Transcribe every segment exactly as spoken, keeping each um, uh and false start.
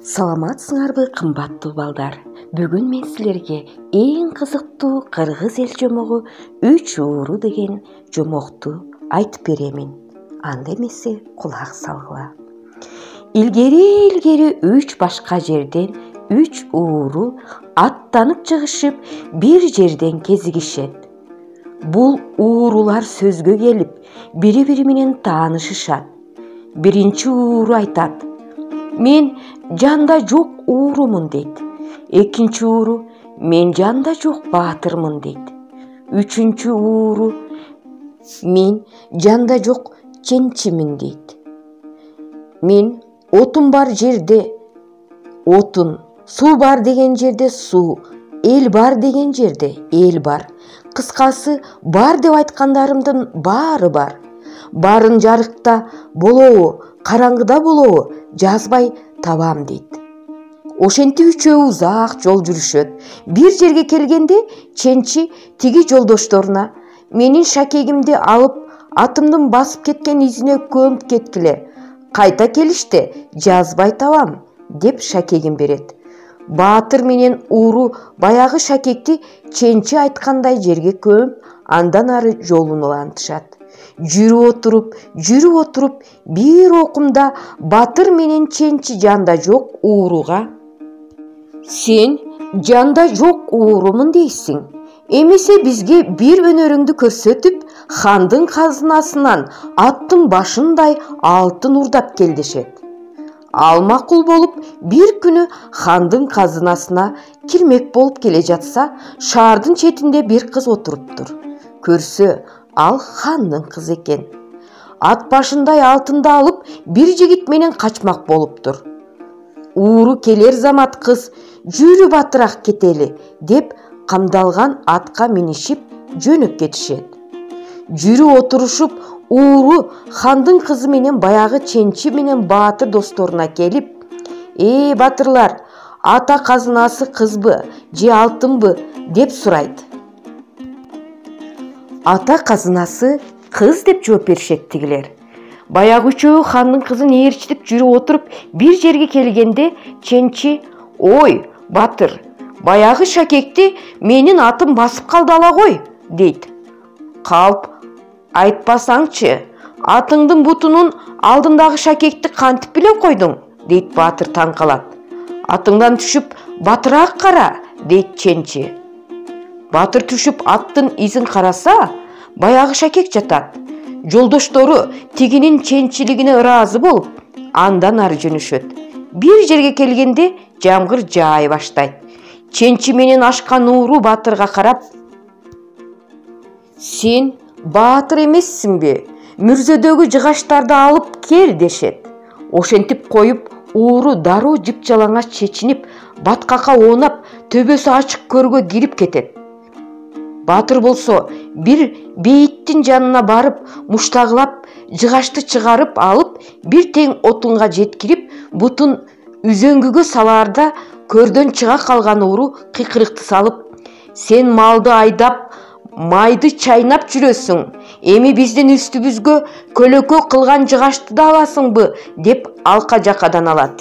Саламатсыңарбы кымбаттуу балдар. Бүгүн мен силерге эң кызыктуу кыргыз эл жомогу үч ууру деген жомокту айтып беремин. Анда эмесе кулак салгыла. Илгери-илгери үч башка жерден үч ууру аттанып чыгышып бир жерден кезигишет. Бул уурулар сөзгө келип, бири-бири менен таанышышат. Биринчи ууру айтат: "Мен жанда жок уурумун" дейт. Экинчи ууру: "Мен жанда жок баатырмын" дейт. Үчүнчү ууру: "Мен жанда жок ченчимин" дейт. "Мен отун бар жерде отун, суу бар деген жерде суу, эл бар деген жерде эл бар. Кыскасы, бар деп айткандарымдын баары бар. Барын жарыкта болобу, караңгыда болобу жазбай табам" дейт. Ошентип үчөө узак жол жүрүшөт. Бир жерге келгенде ченчи тиги жолдошторуна: "Менин шакегимди алып, атымдын басып кеткен изине көмүп кеткиле. Кайта келиште жазбай табам" деп шакегин берет. Баатыр менен ууру баягы шакекти ченчи айткандай жерге көмүп, андан ары жолун улантышат. Жүрүп отуруп, жүрүп отуруп, бир окумда Батыр менен ченчи жанда жок ууруга: "Сен жанда жок уурумун дейсиң. Эмесе бизге бир өнөрүңдү көрсөтүп, хандын казынасынан аттын башындай алтын урдап кел" дешет. Ал макул болуп, бир күнү хандын казынасына кирмек болуп келе жатса, шаардын четинде бир кыз отуруптур. Көрсө, ал хандын кызы экен. Ат башындай алтынды алып, бир жигит менен качмак болуптур. Ууру келер замат кыз: "Жүрү батыраак кетели" деп камдалган атка минишип жөнөп кетишет. Жүрүп отурушуп, ууру хандын кызы менен баягы ченчи менен баатыр досторуна келип: "Э, батырлар, ата казынасы кызбы же алтынбы?" деп сурайт. "Ата казынасы кыз" деп жооп беришет тигилер. Баягы үчөө хандын кызын ээрчитип жүрүп отуруп, бир жерге келгенде ченчи: "Ой, батыр, баягы шакекти менин атым басып калды ала кой" дейт. "Калп айтпасаңчы, атыңдын бутунун алдындагы шакекти кантип биле койдуң" дейт баатыр таң калат. "Атыңдан түшүп, батыраак кара" дейт ченчи. Батыр түшүп аттын изин караса, баягы шакек жатат. Жолдоштору тигинин ченчилигине ыраазы болуп, андан ары жөнөшөт. Бир жерге келгенде жамгыр жаай баштайт. Ченчи менен ашкан ууру баатырга карап: "Сен баатыр эмессиңби? Мүрзөдөгү жыгаштарды алып кел" дешет. Ошентип коюп, ууру дароо жыпжалаңач чечинип, баткакка оонап, төбөсү ачык көргө кирип кетет. Баатыр болсо бир бейиттин жанына барып, муштагылап, жыгашты чыгарып алып, бир тең отунга жеткирип, бутун үзөңгүгө салаарда көрдөн чыга калган ууру кыйкырыкты салып: "Сен малды айдап, майды чайнап жүрөсүң. Эми биздин үстүбүзгө көлөкө кылган жыгашты да аласыңбы" деп алка жакадан алат.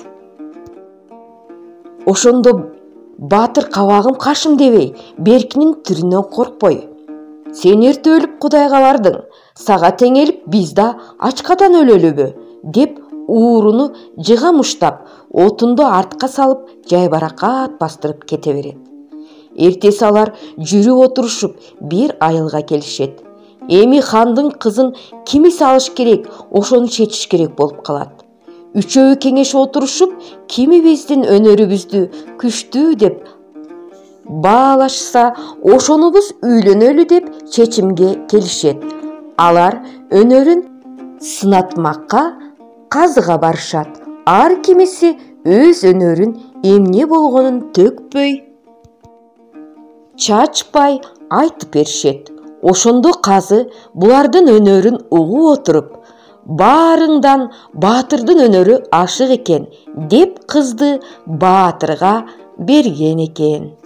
Ошондо баатыр кабагым кашым дебей, беркинин тиринен коркпой: "Сен эрте өлүп Кудайга бардың, сага теңелип биз да ачкадан өлөлүбү" деп ууруну жыга муштап, отунду артка салып, жайбаракат бастырып кете берет. Эртеси алар жүрүп отурушуп, бир айылга келишет. Эми хандын кызын кими салыш керек, ошону чечиш керек болуп калат. Үчөөү кеңешип отурушуп, кимибиздин өнөрүбүздү күчтүү деп баалашса, ошонубуз үйлөнөлү деп чечимге келишет. Алар өнөрүн сынатмакка казыга барышат. Ар кимиси өз өнөрүн эмне болгонун төкпөй, чачпай айтып беришет. Ошондо казы булардын өнөрүн угуп отуруп: "Баарыңдан баатырдын өнөрү ашык экен" деп кызды баатырга берген экен.